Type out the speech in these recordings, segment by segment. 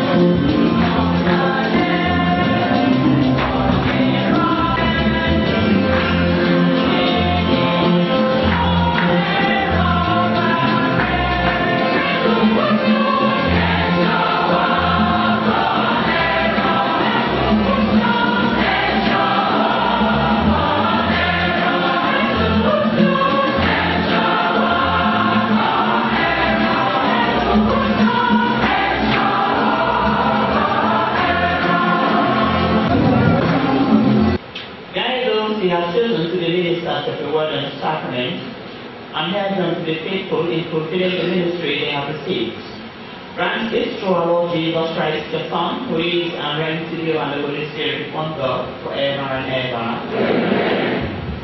And help them to be faithful in fulfilling the ministry they have received. Grant this through our Lord Jesus Christ, the Son, who is and reigns with you and the Holy Spirit, one God, forever and ever. Amen.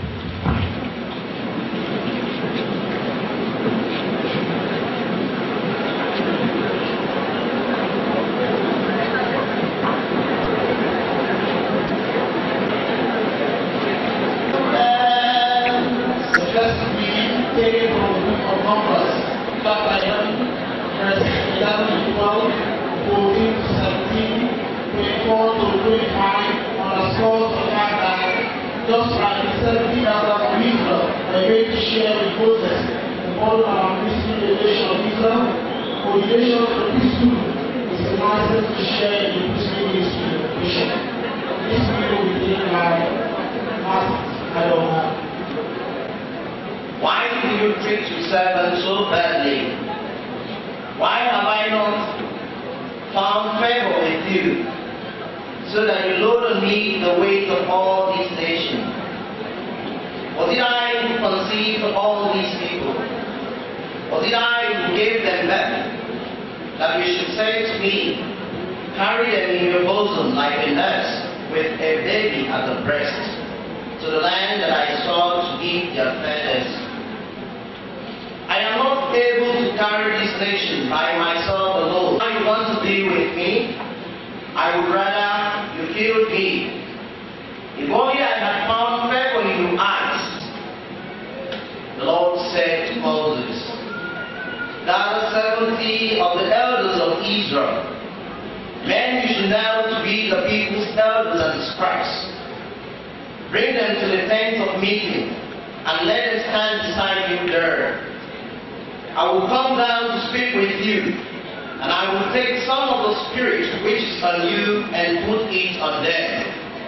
Just like the 70 elders of Israel were made to share with Moses in all our priestly relation of Israel, ordination of the priesthood is a license to share in the priestly ministry of the bishop. This video will be taken by I don't know. Why do you treat your servant so badly? Why have I not found favor with you, so that you load on me the weight of all these nations? Or did I who conceived all these people? Or did I who gave them birth, that you should say to me, carry them in your bosom like a nurse with a baby at the breast, to the land that I saw to eat their feathers? I am not able to carry this nation by myself alone. Now you want to be with me? I would rather you killed me. If only I had found favor in your eyes. The Lord said to Moses, gather 70 of the elders of Israel, men you should know to be the people's elders and scribes. Bring them to the tent of meeting, and let them stand beside you there. I will come down to speak with you, and I will take some of the spirit which is on you and put it on them.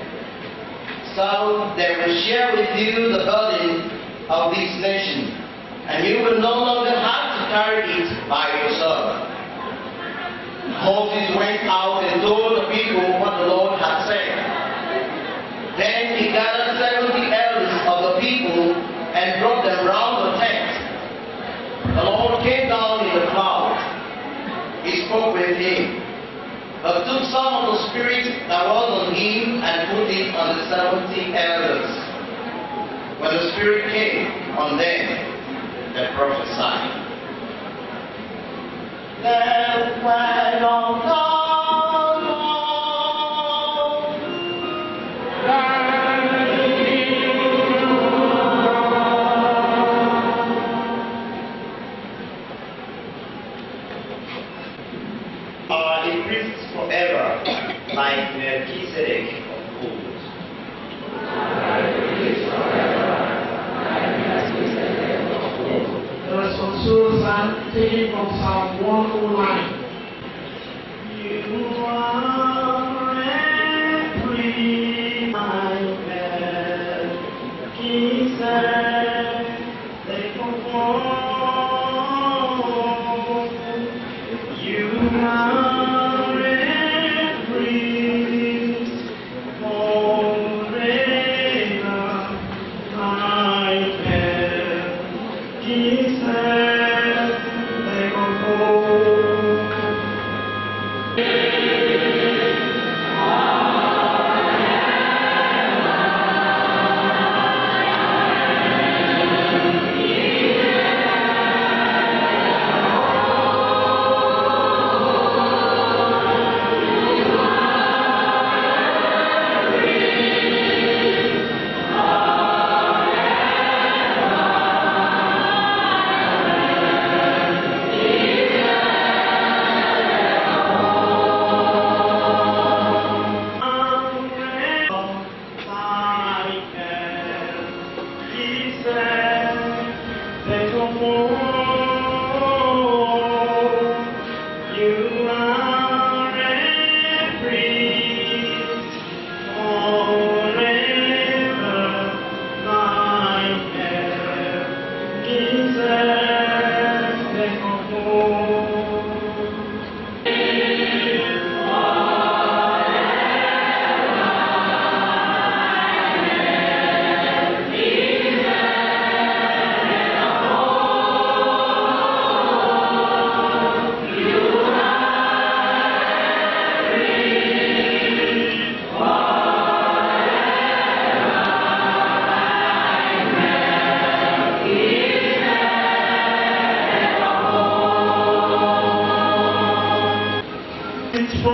So they will share with you the burden of this nation, and you will no longer have to carry it by yourself. Moses went out and told the people what the Lord had said. Then he gathered 70 elders of the people and brought them round the tent. The Lord came down in the cloud. He spoke with him, but took some of the spirit that was on him and put it on the 70 elders. When the Spirit came on them, they prophesied. The word of God, are the priests forever, like Melchizedek of old. The responsible psalm taken from Psalm 109. You are every my Jesus, they perform. You are every forever my Jesus.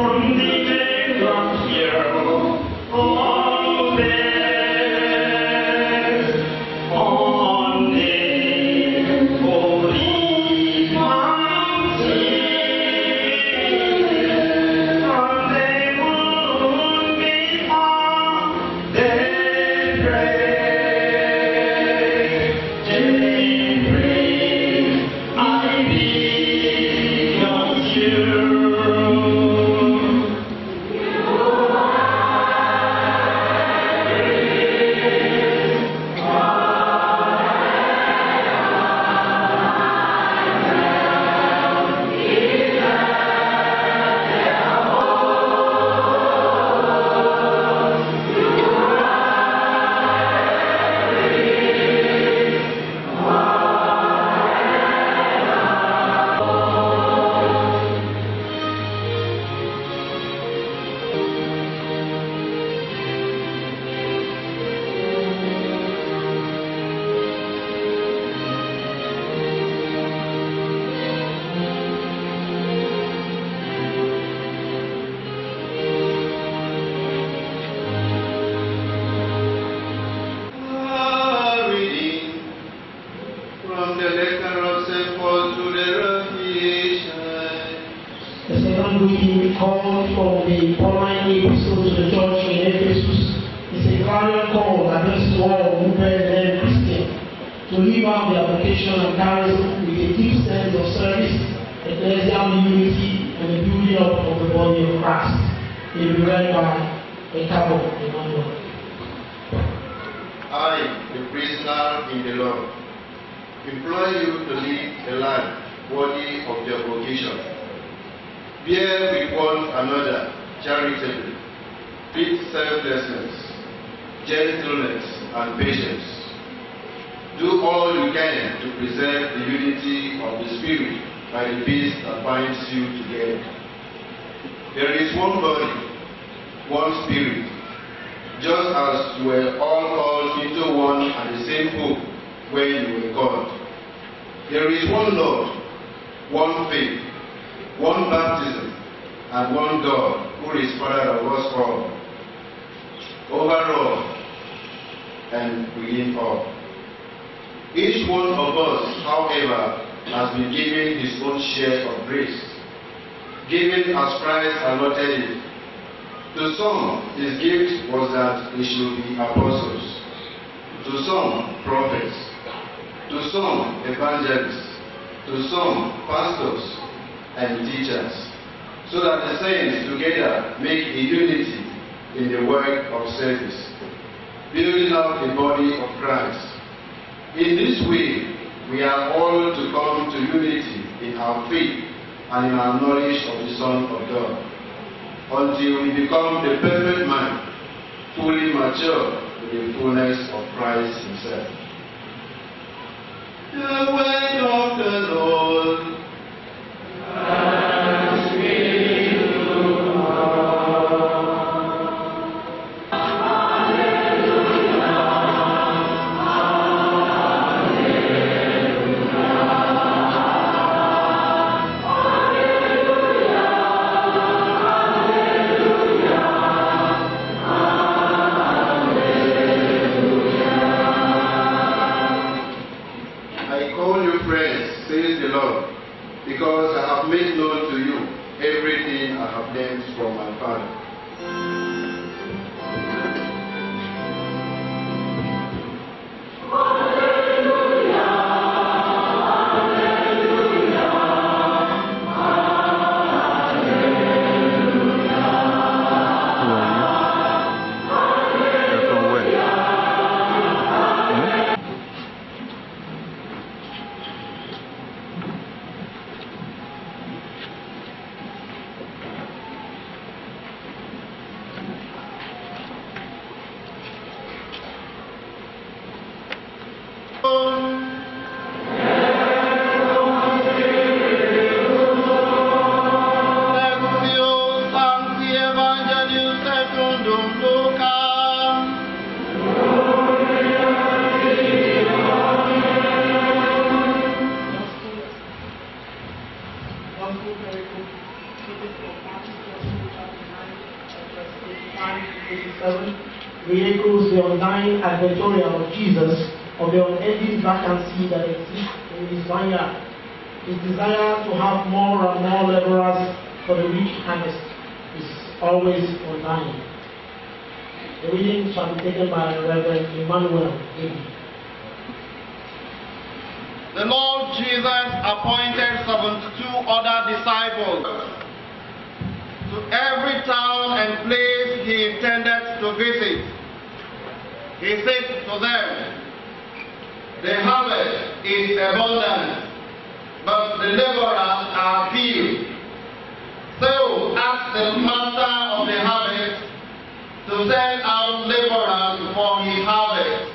we call from the online epistle to the church in Ephesus. It's a clarion call against all who bear the name Christian to live out the application of charism with a deep sense of service, ecclesial unity, and the building up of the body of Christ. It will be read by a couple Emmanuel. I, the prisoner in the Lord, implore you to live a life worthy of your vocation. Bear with one another charitably, with selflessness, gentleness, and patience. Do all you can to preserve the unity of the Spirit by the peace that binds you together. There is one body, one Spirit, just as you were all called into one and the same hope when you were called. There is one Lord, one faith, one baptism, and one God, who is Father of us all, over all, and within all. Each one of us, however, has been given his own share of grace, given as Christ allotted it. To some, his gift was that they should be apostles, to some, prophets, to some, evangelists, to some, pastors, and teachers, so that the saints together make a unity in the work of service, building up the body of Christ. In this way, we are all to come to unity in our faith and in our knowledge of the Son of God, until we become the perfect man, fully mature to the fullness of Christ himself. The word of the Lord. Because I have made known to you everything I have learned from my Father. 87, re-echoes the undying advertorial of Jesus of the unending vacancy that exists in his vineyard. His desire to have more and more laborers for the rich harvest is always undying. The reading shall be taken by Reverend Emmanuel David. The Lord Jesus appointed 72 other disciples to every town and place he intended to visit. He said to them, "The harvest is abundant, but the laborers are few. So ask the master of the harvest to send out laborers for his harvest.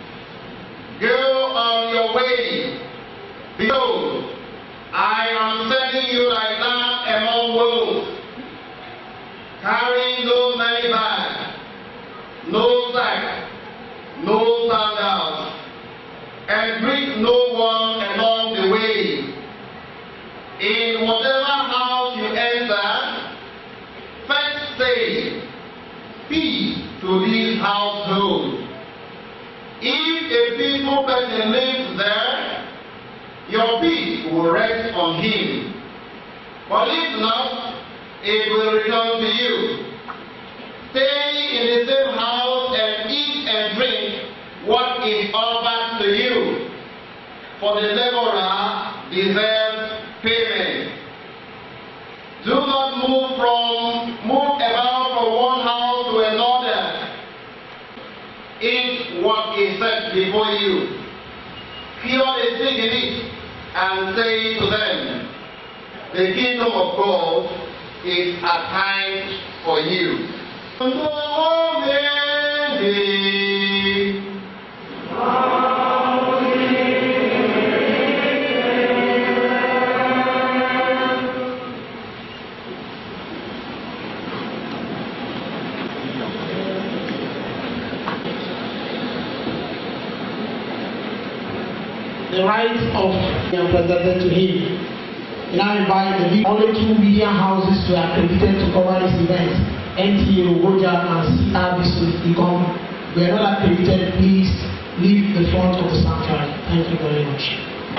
Go on your way. Behold, I am sending you like lambs among wolves, carrying no money bag, no sack, no sandals, and greet no one along the way. In whatever house you enter, first say, peace to this household. If a peaceful person lives there, your peace will rest on him. But if not, it will return to you. Stay in the same house and eat and drink what is offered to you. For the laborer deserves payment. Do not move about from one house to another. Eat what is set before you. Cure the sick in it, and say to them, the kingdom of God is at hand for you." The rights of the presented to him. Now invite the only two media houses to accredited to cover this event, NTA Ogoja and CRBC. We are not accredited. Please leave the front of the sanctuary. Thank you very much.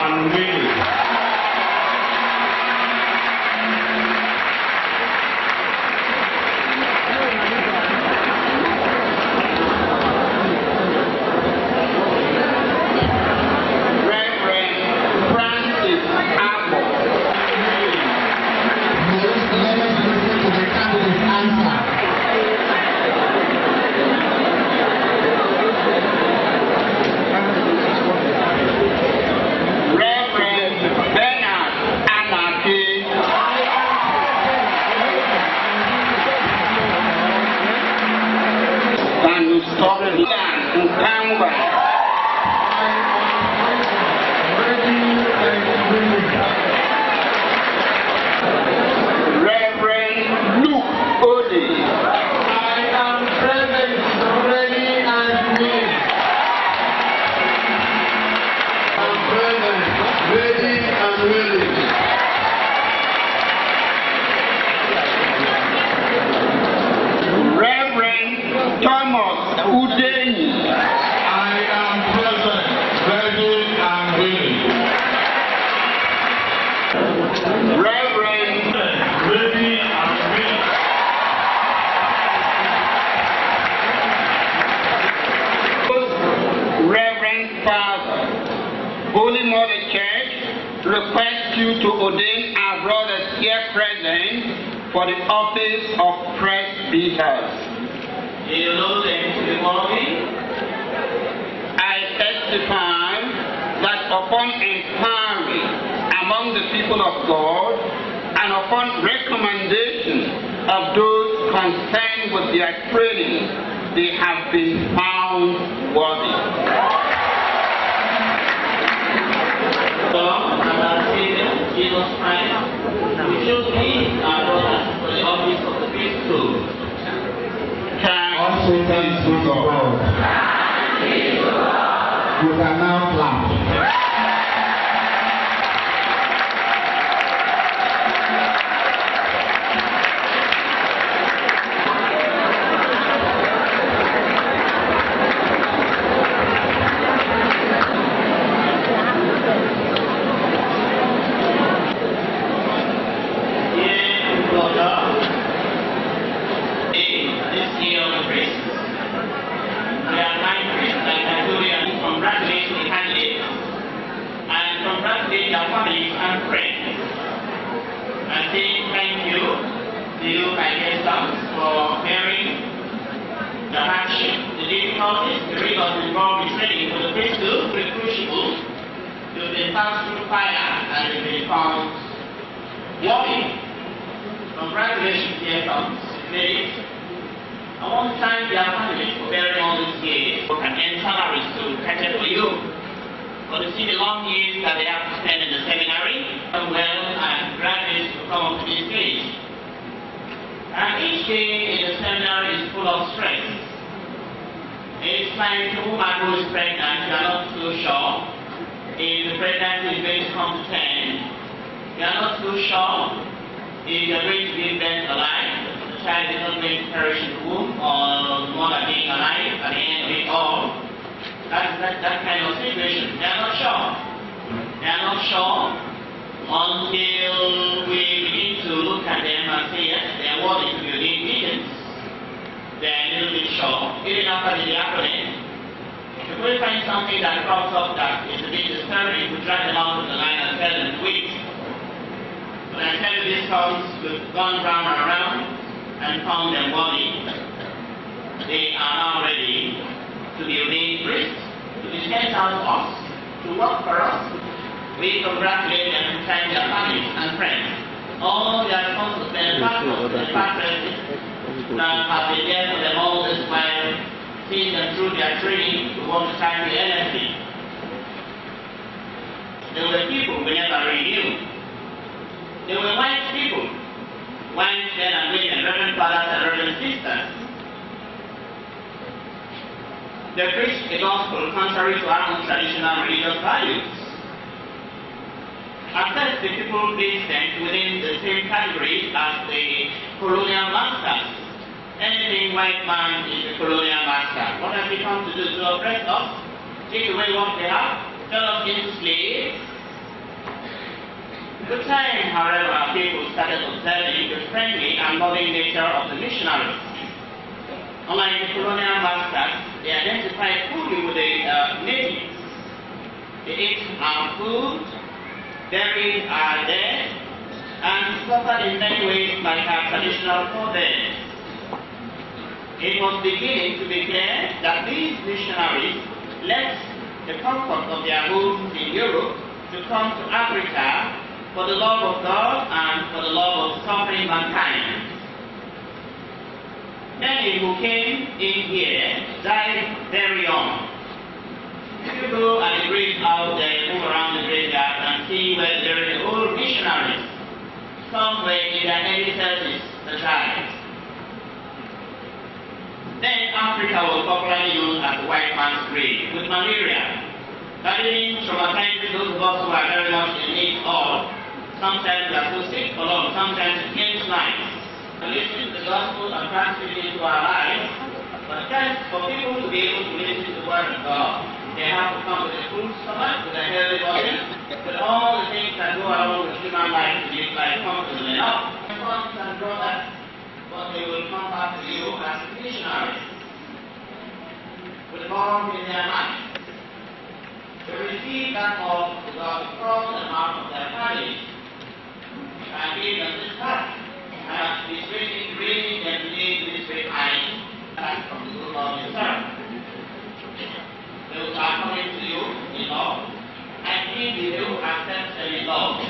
Holy Mother Church requests you to ordain our brothers here present for the office of presbyters. You know them to be worthy. I testify that upon inquiry among the people of God and upon recommendation of those concerned with their training, they have been found worthy. And our Savior, Jesus Christ, we should be our brothers for the office of the priesthood. Also thanks be to God. You can now clap. involved in training for the priesthood, the crucible, you've been passed through fire and you've been found worthy. Congratulations, dear sons, ladies. I want to thank their families for bearing all these years and earn salaries to cater for you. For the long years that they have to spend in the seminary, well, and graduates to come up to this stage. And each day in the seminary is full of stress. It's like a woman who is pregnant, you are not so sure if the pregnancy is going to come to 10. You are not so sure if you are going to give birth alive. The child is not going to perish in the womb, or the mother being alive at the end of it all. That kind of situation. They are not sure. They are not sure until we begin to look at them and say, yes, they are worthy to be ordained deacons. They are a little bit sure. Even after the diaconate, if we find something that crops up that is a bit disturbing, we drag them out of the line and tell them to wait. When I tell you these sons, we've gone round and around and found them worthy. They are now ready to be ordained priests, to be sent out to us, to work for us. We congratulate them and thank their families and friends. All their sponsors, their pastors, their pastors that have been there for them all this while, seeing them through their training to want to start the LSD. There were people we never really knew. There were white people, white men and women, reverend fathers and reverend sisters. They preached the gospel contrary to our own traditional religious values. At first, the people placed them within the same category as the colonial masters. Anything white man is a colonial master. What has he come to do? To oppress us? Take away what we have? Turn us into slaves? With time, however, people started observing the friendly and loving nature of the missionaries. Unlike the colonial masters, they identified fully with the natives. They ate our food, buried our dead, and suffered in many ways like our traditional forebears. It was beginning to be clear that these missionaries left the comfort of their homes in Europe to come to Africa for the love of God and for the love of suffering mankind. Many who came in here died very young. If you go at the grave out there, move around the graveyard and see where there are the old missionaries, some were in their early 30s that died. Then Africa was popularly known as the white man's grave, with malaria. That means traumatizing those of us who are very much in need of. Sometimes we are so sick alone, sometimes it ends life. Listen to the gospel and practice it into our lives. But first, for people to be able to listen to the word of God, they have to come with a full stomach, with a healthy body, with all the things that go along with human life to live life comfortably enough. Sons and brothers, but they will come back to you as missionaries, with God in their mind. To receive that of the God from the mouth of their families, and give them this back. And this really can lead to this great eyes from the good Lord Himself. They will start coming to you in love, and He will you accept them in love.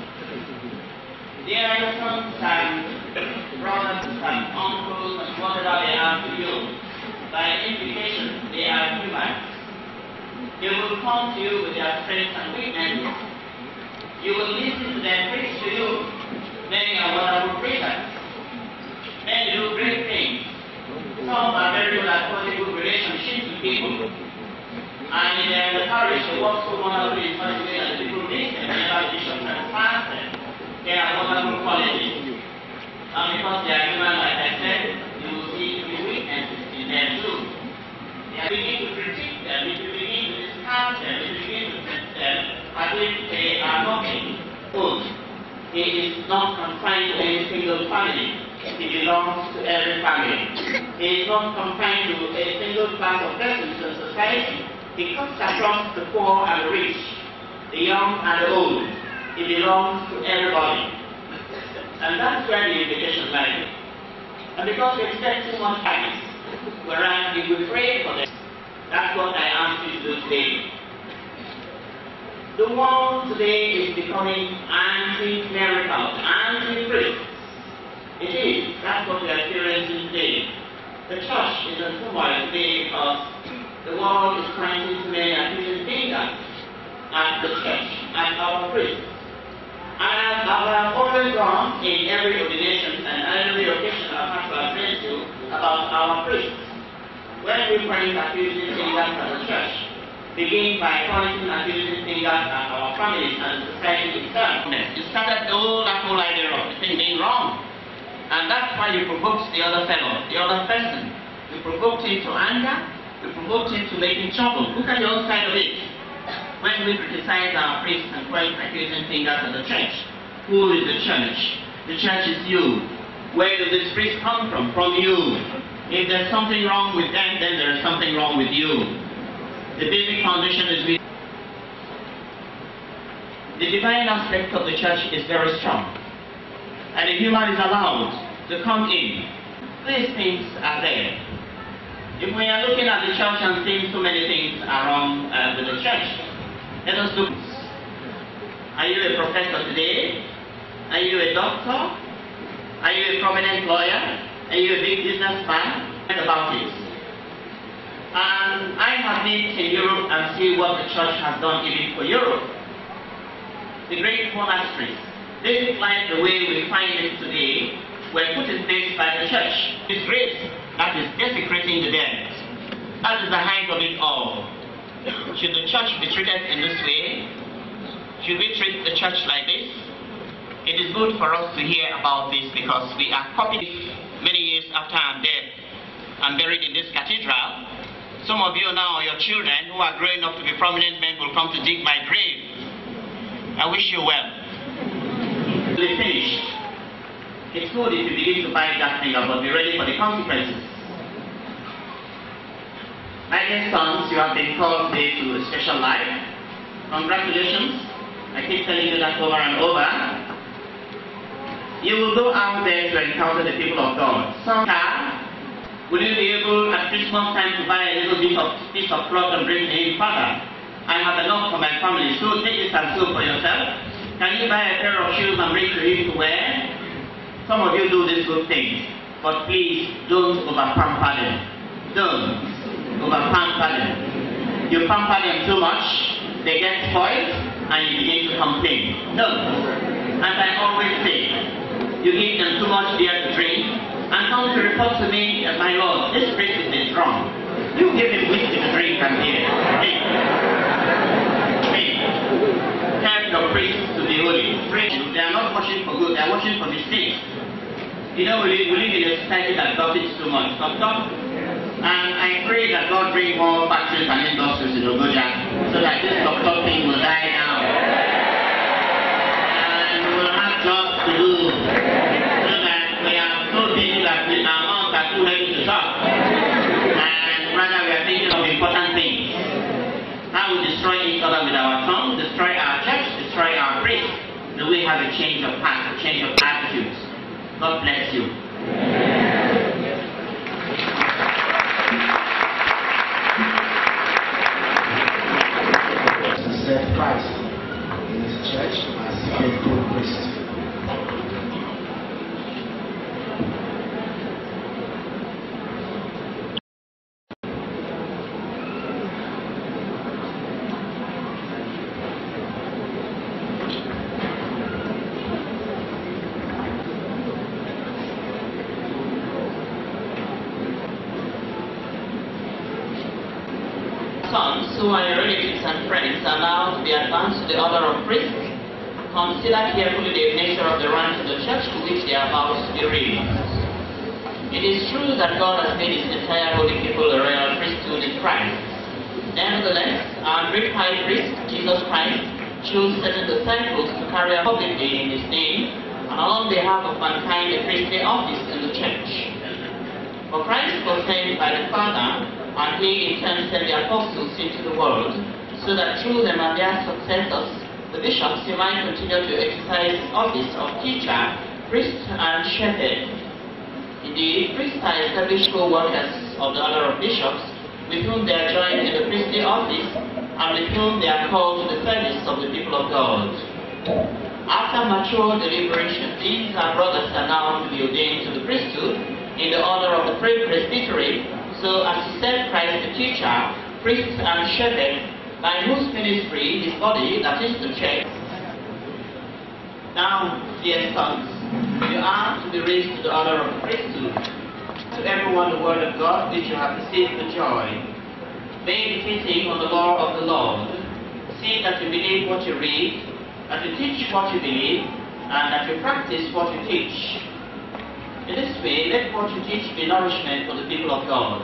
Dear sons and brothers and uncles and whatever they are to you, by implication they are human. They will come to you with their strengths and weaknesses. You will listen to them preach to you. Many are wonderful preachers. Many do great things. Some are very good at forming good relationships with people. And in the parish, they work so wonderfully in such a way that the people meet them whenever the bishop has passed them. They are wonderful qualities. And because they are human, like I said, you will see the weaknesses in them too. You begin to critique them, you begin to discard them, you begin to treat them as if they are nothing good. It is not confined to any single family. It belongs to every family. It is not confined to a single class of persons in society. It cuts across the poor and the rich, the young and the old. It belongs to everybody. And that's where the invitation lies. And because we spend too much time, whereas if we pray for them, That's what I ask you to do today. The world today is becoming anti-clerical, anti-priest. It is. That's what we are experiencing today. The church is in turmoil today because the world is pointing to many accusing fingers at the church, at our priests. And as I have always done in every ordination and every occasion I have to address you about our priests, when we point accusing fingers at the church, begin by pointing accusing fingers at our families and society itself. You started that whole idea of the thing being wrong. And that's why you provoked the other fellow, the other person. You provoked him to anger, you provoked him to making trouble. Look at the other side of it. When we criticize our priests and point accusing fingers at the church, who is the church? The church is you. Where do these priests come from? From you. If there's something wrong with them, then there is something wrong with you. The basic foundation is with the divine aspect of the church is very strong. And the human is allowed to come in. These things are there. If we are looking at the church and seeing so many things are wrong with the church, let us look. Are you a professor today? Are you a doctor? Are you a prominent lawyer? Are you a big businessman? Think about it. And I have been in Europe and see what the church has done even for Europe. The great monasteries. Things like the way we find it today were put in place by the church. It's grace that is desecrating the dead. That is the height of it all. Should the church be treated in this way? Should we treat the church like this? It is good for us to hear about this because we are copied many years after I'm dead and buried in this cathedral. Some of you now, your children who are growing up to be prominent men will come to dig my grave. I wish you well. Finished. It's good if you begin to buy that thing, but be ready for the consequences. My dear sons, you have been called today to a special life. Congratulations. I keep telling you that over and over. You will go out there to encounter the people of God. Sometime, will you be able at Christmas time to buy a little piece of cloth and bring to him? Father, I have enough for my family, so take this and sew for yourself. Can you buy a pair of shoes and bring to him to wear? Some of you do these good things, but please don't over-pamper them. Don't over-pamper them. You pamper them too much, they get spoiled, and you begin to complain. No. As I always say, you give them too much beer to drink, and come to report to me as my Lord, this priest is wrong. You give him whiskey to drink and beer. Help your priests to be holy. They are not watching for good, they are watching for mistakes. You know, we live in a society that gossips too much. And I pray that God bring more factories and industries in Ogoja so that this doctor thing will die down. And we will have jobs to do. So that we are so busy that our mouths are too heavy to talk. And rather we are thinking of important things. How we destroy each other with our tongue, destroy our church, destroy our priests. Do we have a change of heart, a change of attitudes? God bless you. Accept Christ in His church as faithful priest. Sons who are your relatives and friends are allowed to be advanced to the order of priest. Consider carefully the nature of the rank of the church to which they are about to be raised. It is true that God has made His entire holy people a royal priesthood in Christ. Nevertheless, our great high priest, Jesus Christ, chose certain disciples to carry out publicly in His name and on behalf of mankind the priestly office in the church. For Christ was sent by the Father, and He in turn sent the apostles into the world, so that through them and their successors, the bishops, He might continue to exercise the office of teacher, priest, and shepherd. Indeed, priests are established co-workers of the order of bishops, with whom they are joined in the priestly office, and with whom they are called to the service of the people of God. After mature deliberation, these our brothers are now to be ordained to the priesthood in the order of the presbytery, so as to serve Christ the teacher, priest and shepherd, by whose ministry his body, that is the church. Now, dear sons, you are to be raised to the order of the priesthood. To everyone the word of God which you have received with joy. Meditating on the law of the Lord. See that you believe what you read, that you teach what you believe, and that you practice what you teach. In this way, let what you teach be nourishment for the people of God.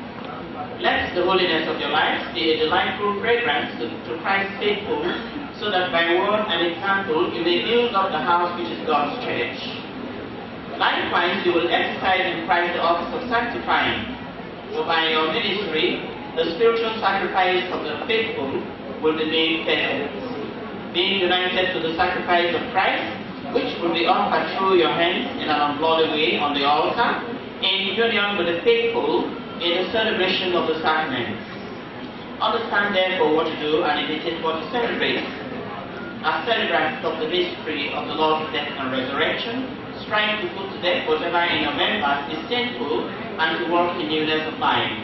Let the holiness of your lives be a delightful fragrance to Christ's faithful, so that by word and example you may build up the house which is God's church. Likewise, you will exercise in Christ the office of sanctifying, for by your ministry, the spiritual sacrifice of the faithful will be made perfect, being united to the sacrifice of Christ, which will be offered through your hands in an unbloody way on the altar, in union with the faithful in the celebration of the sacraments. Understand therefore what you do and imitate what you celebrate. As celebrants of the mystery of the Lord's death and resurrection, strive to put to death whatever in your members is sinful and to walk in newness of life.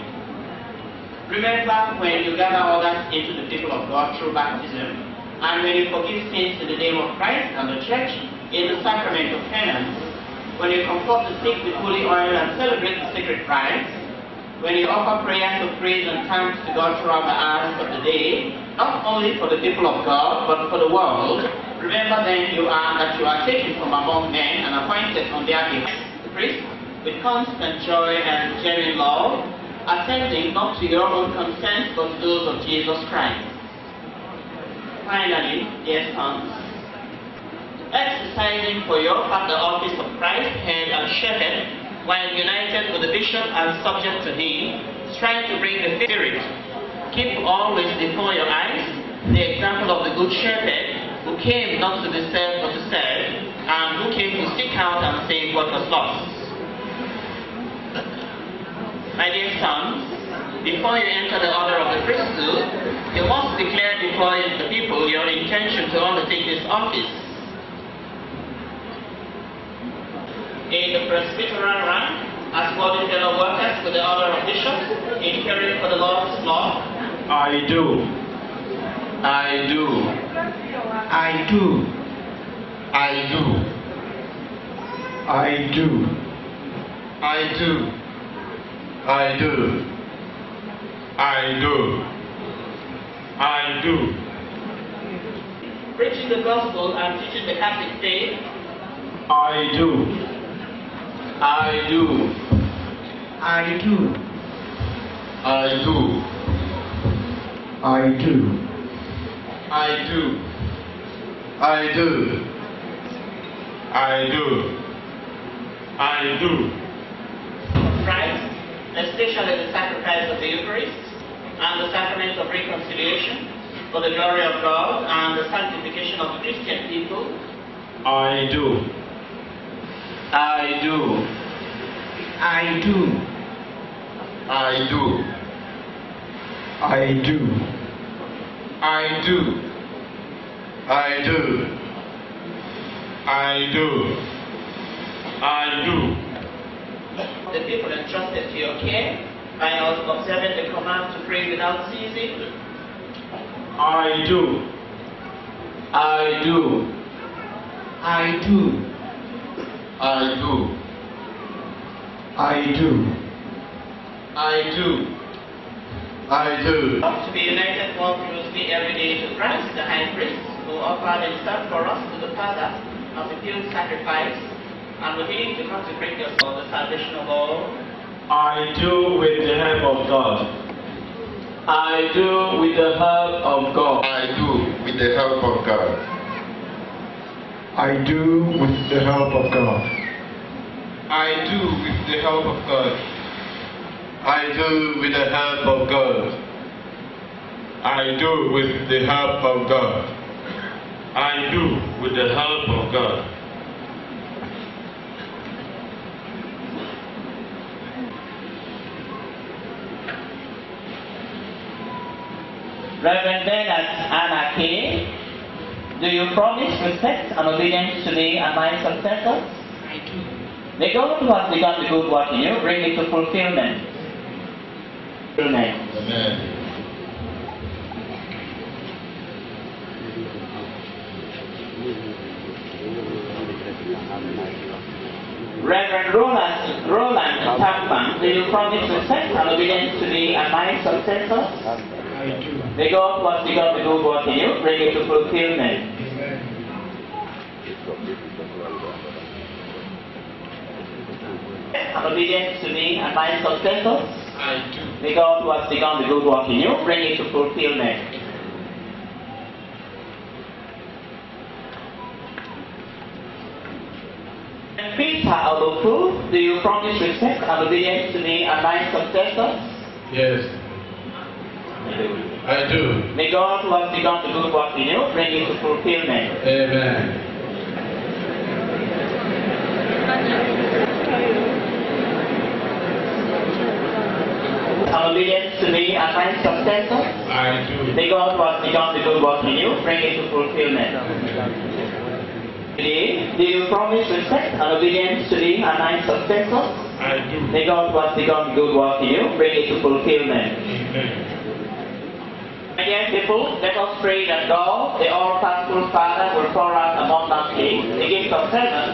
Remember when you gather others into the people of God through baptism, and when you forgive sins in the name of Christ and the church in the sacrament of penance, when you comfort the sick with holy oil and celebrate the sacred rites, when you offer prayers of praise and thanks to God throughout the hours of the day, not only for the people of God, but for the world, remember then that you are taken from among men and appointed on their behalf the priest with constant joy and genuine love, attending not to your own concerns but to those of Jesus Christ. Finally, dear sons, exercising for your part the office of Christ, head and shepherd, while united with the bishop and subject to him, strive to bring the Spirit. Keep always before your eyes the example of the Good Shepherd, who came not to be served but to serve, and who came to seek out and save what was lost. My dear sons, before you enter the order of the priesthood, you must declare before the people your intention to undertake this office. In the presbyteral rank, as worthy fellow workers with the order of bishops, in caring for the Lord's law, I do. I do. I do. I do. I do. I do. I do. I do. I do. Preaching the gospel and teaching the Catholic faith, I do. I do. I do. I do. I do. I do. I do. I do. I do. Christ, especially the sacrifice of the Eucharist and the sacrament of reconciliation for the glory of God and the sanctification of the Christian people. I do. I do. I do. I do. I do. I do. I do. I do. I do. The people entrusted to your care by observing the command to pray without ceasing. I do. I do. I do. I do. I do. I do. I do. To be united more closely every day to Christ, the High Priest, who offered himself for us to the Father as a pure sacrifice, and with him to consecrate us for the salvation of all. I do with the help of God. I do with the help of God. I do with the help of God. I do with the help of God. I do with the help of God. I do with the help of God. I do with the help of God. I do with the help of God. Reverend Bernard Anna K., do you promise respect and obedience to me and my successors? I do. May God who has begun the good work in you bring it to fulfillment. Amen. Amen. Reverend Roland Tapman, do you promise respect and obedience to me and my successors? I do. May God who has begun the good work in you bring it to fulfillment. Amen. And obedience to me and my successors? I do. May God who has begun the good work in you bring it to fulfillment. And Peter Olofu, do you promise respect and obedience to me and my successors? Yes, I do. May God who has begun the good work in you bring it to fulfillment. Amen. And obedience to me and my successors? I do. May God who has begun the good work in you bring it to fulfillment. Do you promise respect and obedience to me and my successors? I do. May God who has begun the good work in you bring it to fulfillment. Amen. My dear people, let us pray that God, the all-powerful Father, will pour out abundantly the gift of heaven.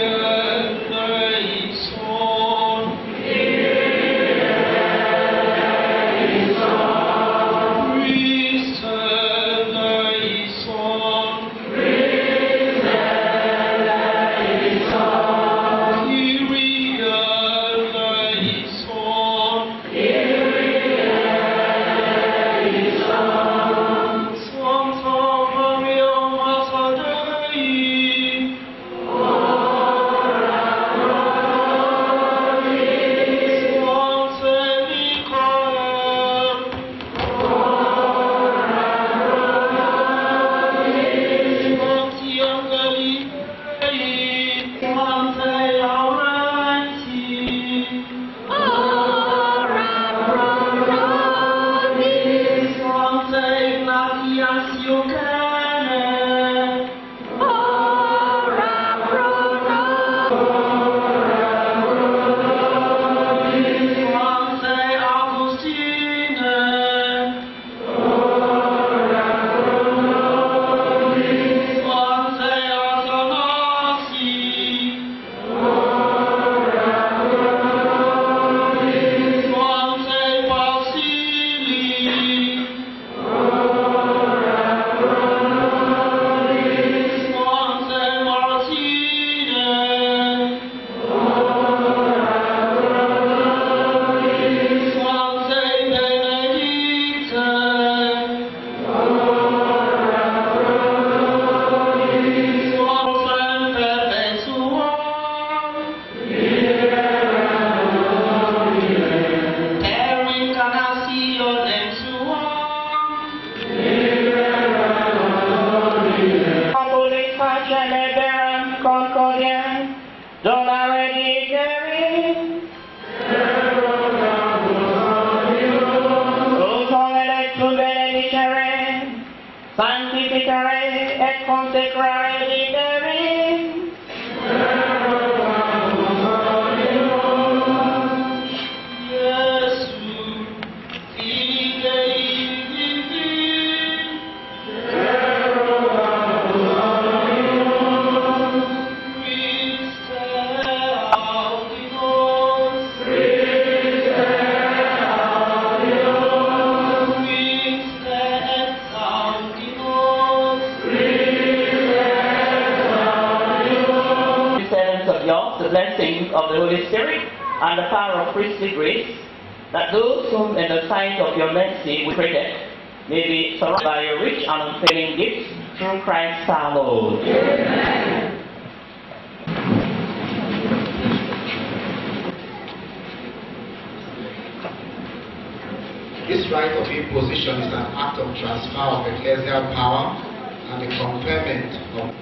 Sanctificare et consecrare liberis. The blessing of the Holy Spirit and the power of priestly grace, that those whom in the sight of your mercy we protect may be surrounded by your rich and unfailing gifts through Christ our Lord. Amen. This right of imposition is an act of transfer of ecclesial power and the conferment of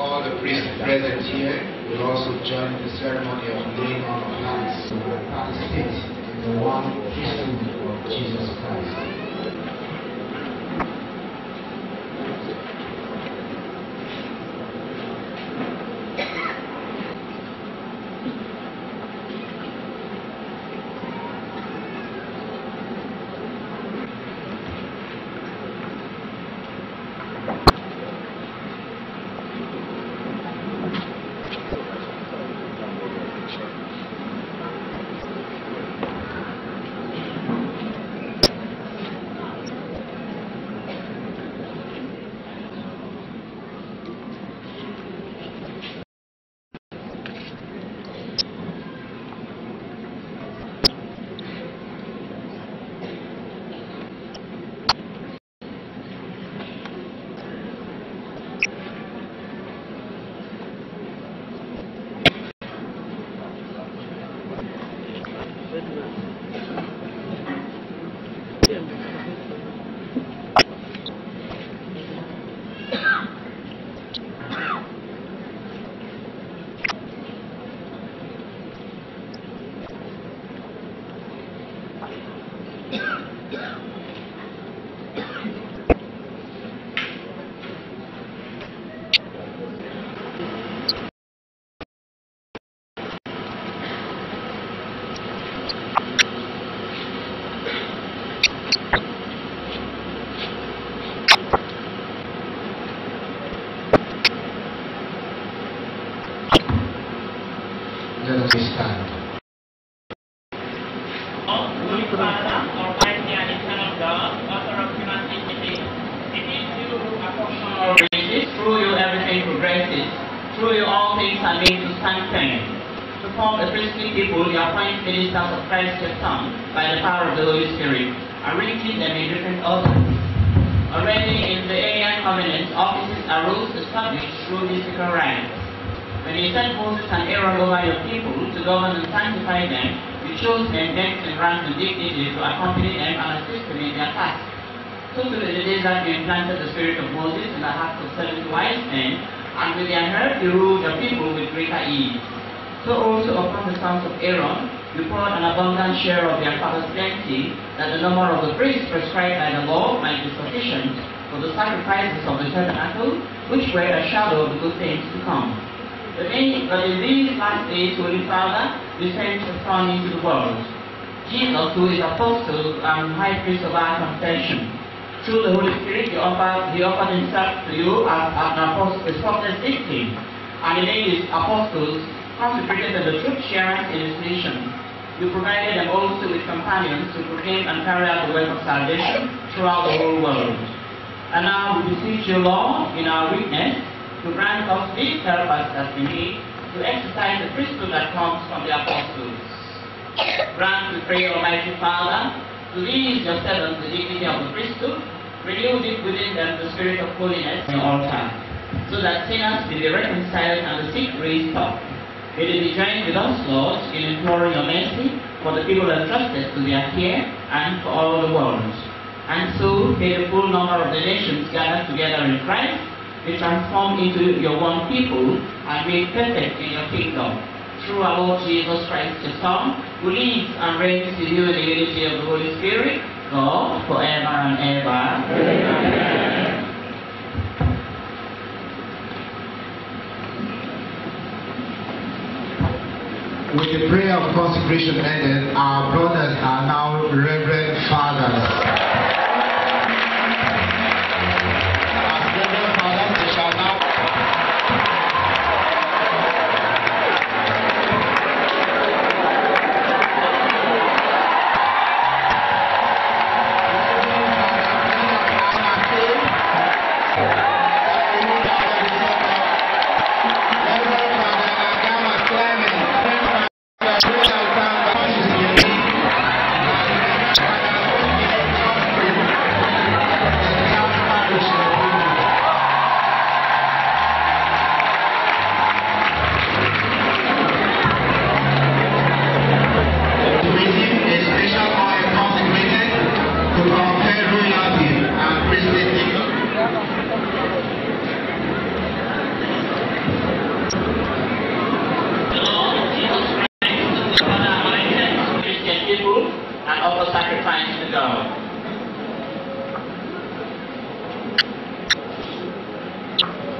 all the priests present here will also join the ceremony of laying on of hands and participate in the one priesthood of Jesus Christ. Let us stand. Holy Father, Almighty and eternal God, author of human dignity, it is you who apportion all graces, through you everything progresses, through you all things are made to stand firm. To form a priestly people, you appoint ministers of Christ your Son by the power of the Holy Spirit, arranging them in different orders. Already in the alien covenant, offices arose established through mystical rites. When you sent Moses and Aaron over your people to govern and sanctify them, you chose men dense in rank and dignity to accompany them and assist them in their task. So through the desert you implanted the spirit of Moses in the hearts of 70 wise men, and with their help you ruled your people with greater ease. So also upon the sons of Aaron, you poured an abundant share of their father's plenty, that the number of the priests prescribed by the law might be sufficient for the sacrifices of the tabernacle, which were a shadow of the good things to come. But in these last days, Holy Father, you sent your Son into the world. Jesus, who is Apostle and High Priest of our confession. Through the Holy Spirit, he offered himself to you as an apostle, a spotless victim, and he made his apostles consecrated as the truth sharers in his mission. You provided them also with companions to proclaim and carry out the work of salvation throughout the whole world. And now we beseech you, Lord, in our weakness, to grant us these helpers that we need to exercise the priesthood that comes from the apostles. Grant, we pray, Almighty Father, to these your servants the dignity of the priesthood, renew deep within them the spirit of holiness in your altar, so that sinners may be reconciled and the sick raised up. May they be joined with us, Lord, in imploring your mercy for the people entrusted to their care and for all the world. And so, may the full number of the nations gathered together in Christ be transformed into your one people and made perfect in your kingdom. Through our Lord Jesus Christ, your Son, who lives and reigns with you in the unity of the Holy Spirit, God, forever and ever. Amen. With the prayer of consecration ended, our brothers are now Reverend Fathers.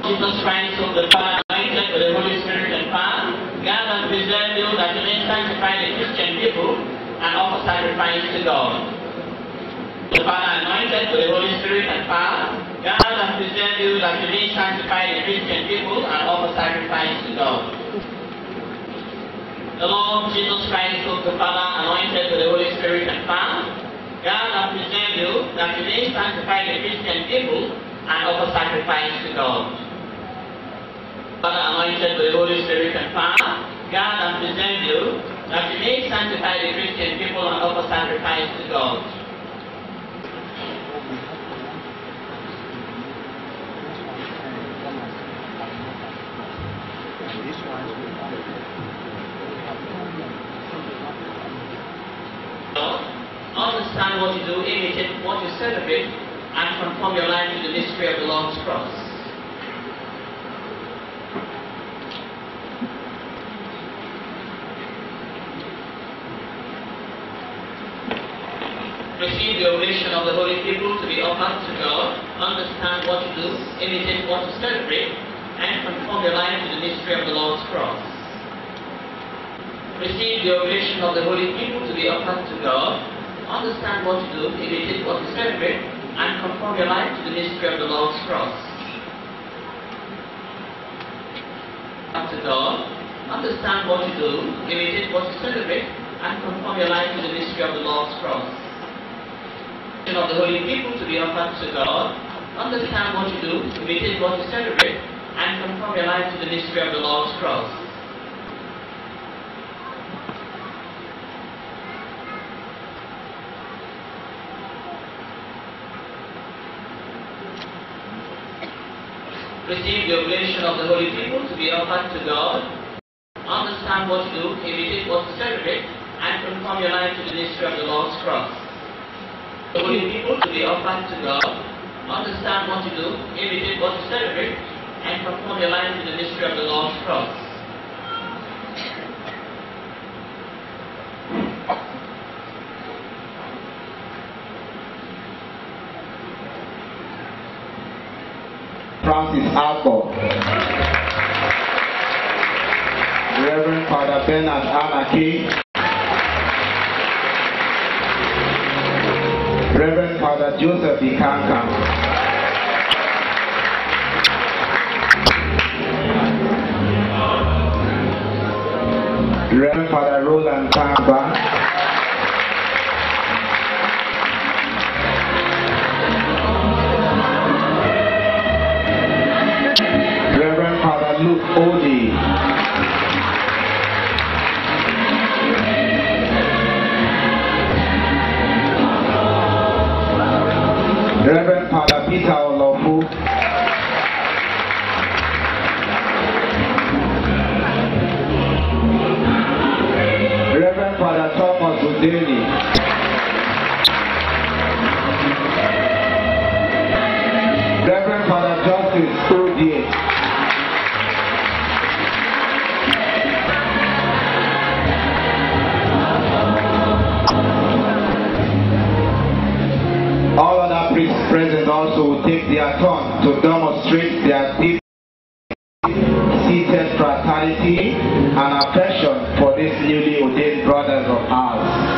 Jesus Christ, of the Father, anointed with the Holy Spirit and power, guard and preserve you that you may sanctify the Christian people and offer sacrifice to God. The Father, anointed with the Holy Spirit and power, guard and preserve you that you may sanctify the Christian people and offer sacrifice to God. The Lord Jesus Christ, of the Father, anointed with the Holy Spirit and power, guard and preserve you that you may sanctify the Christian people and offer sacrifice to God. Father, anointed with the Holy Spirit and power, guard and preserve you that you may sanctify the Christian people and offer sacrifice to God. Understand what you do, imitate what you celebrate, and conform your life to the mystery of the Lord's cross. Receive the oblation of the holy people to be offered to God. Understand what you do, imitate what you celebrate, and conform your life to the mystery of the Lord's cross. Receive the oblation of the holy people to be offered to God. Understand what you do, imitate what you celebrate, and conform your life to the mystery of the Lord's cross. To God. Understand what you do, imitate what you celebrate, and conform your life to the mystery of the Lord's cross. Of the holy people to be offered to God. Understand what you do, imitate what you celebrate, and conform your life to the mystery of the Lord's cross. Receive the oblation of the holy people to be offered to God. Understand what you do, imitate what you celebrate, and conform your life to the mystery of the Lord's cross. The holy people to be offered to God. Understand what you do, imitate what you celebrate, and conform your life to the mystery of the Lord's cross. Francis Alco, Reverend Father Bernard Anaki, Reverend Father Joseph Ikanka, Reverend Father Roland Kamba, Reverend Father Luke Odi, Reverend Father Peter Olofu, Reverend Father Thomas Udeni, Reverend Father Justice Odie, all other priests present also will take their turn to demonstrate their deep-seated fraternity and affection for these newly ordained brothers of ours.